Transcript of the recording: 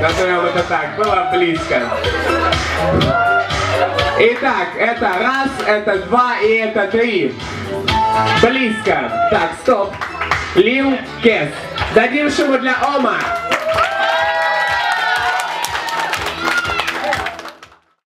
Назовем это так, было близко. Итак, это раз, это два и это три. Близко. Так, стоп. Лил Кес. Дадим шуму для Ома.